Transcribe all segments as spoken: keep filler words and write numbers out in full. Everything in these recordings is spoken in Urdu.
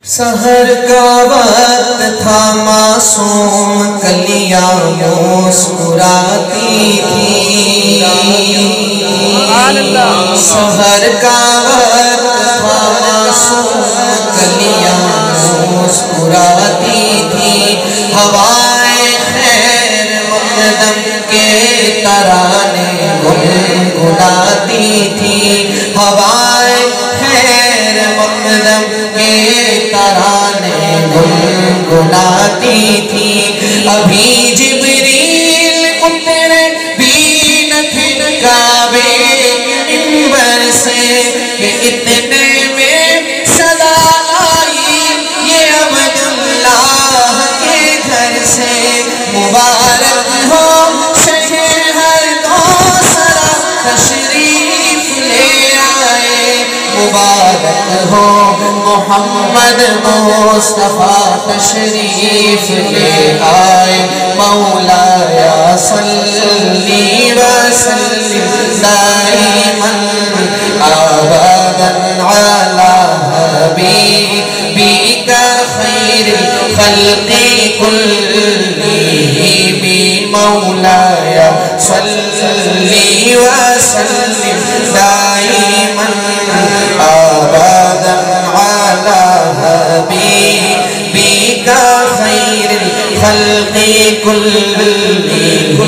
سحر کا وقت تھا معصوم کلیاں مسکراتی تھی سحر کا وقت تھا معصوم کلیاں مسکراتی تھی ہوائیں خیر مقدم کے ترانے گنگناتی تھی ہوائیں خیر مقدم کے ترانے گنگناتی تھی ابھی جبریل اترے بھی نہ تھے کعبے کے منبر سے کہ اتنے میں صدا آئی یہ عبداللہ کے گھر سے مبارک ہو شہر ہر دوسرا تشریف لے آئے مبارک ہو محمد مصطفیٰ تشریف لے آئے مولایا صلی وسلم دائما ابدا علی حبیبک خیر الخلق کلہم مولایا صلی وسلم دائما ابدا علی حبیبک خیر الخلق کلہم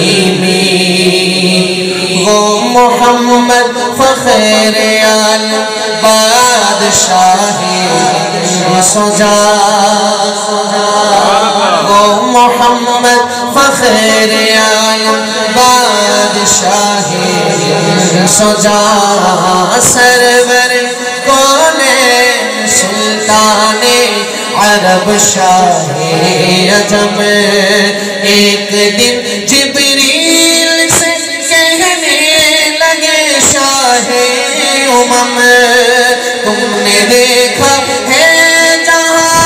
وہ محمد فخر عالم بادشاہ سجا وہ محمد فخر عالم بادشاہ سجا سرور کونین سلطان عرب شاہ عجم ایک دن جبریل سے کہنے لگے شاہ امم تم نے دیکھا ہے جہاں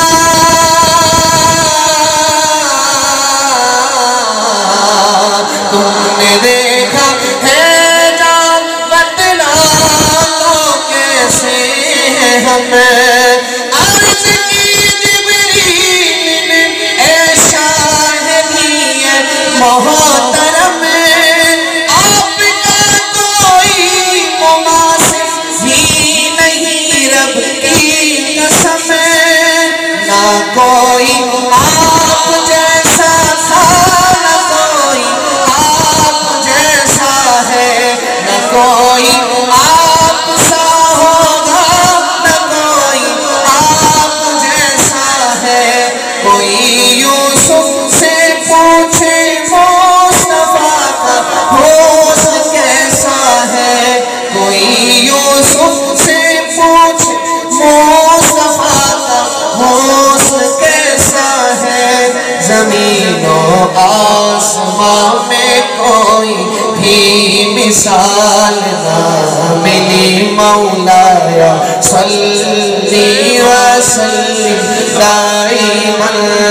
تم نے دیکھا ہے جہاں بتلاؤ کیسے ہم عرض کی جبریل نے اے شاہ دیت محترم آپ کا کوئی مماثل ہی نہیں رب کی قسم نہ کوئی آپ جیسا تھا نہ کوئی آپ جیسا ہے نہ کوئی آپ سا ہوگا نہ کوئی آپ جیسا ہے کوئی یوسف سے پوچھے مصطفیٰ کا حسن کیسا ہے کوئی یوسف سے پوچھے مصطفیٰ کا حسن کیسا ہے زمین و آسمان میں کوئی بھی مثال نہ ملی مولایا صلی وسلم دائما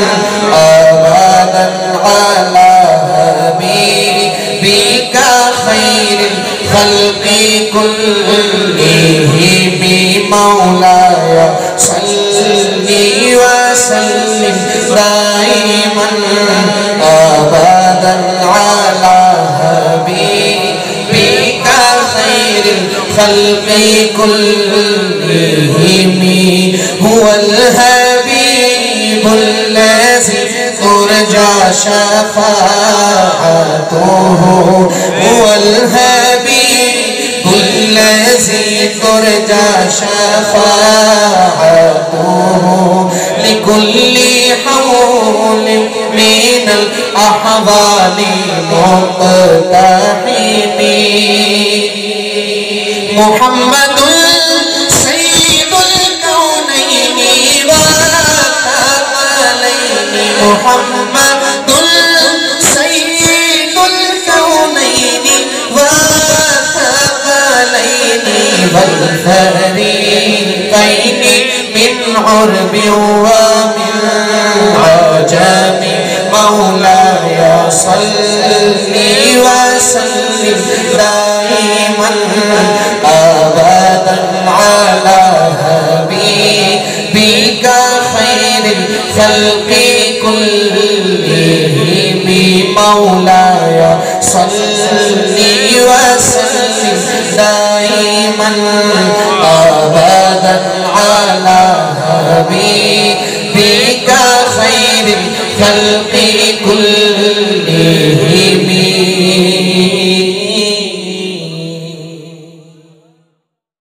ابدا علی حبیبک خیر الخلق کلہم مولایا صلی وسلم دائما ابدا علی حبیبک خیر الخلق کلہم هو الحبیب الذی ترجى شفاعته هو الحبيب الذي ترجى شفاعته لكل حول من الأحوال مقتحم محمد سيد الكونين والثقلين محمد سيد الكونين والثقلين والفريقين من عرب ومن عجم مولاي صل وسلم دائما ابدا على حبيبك الخلق كلهم مولاي صل وسلم دائما أبدا على حبيبك خير الخلق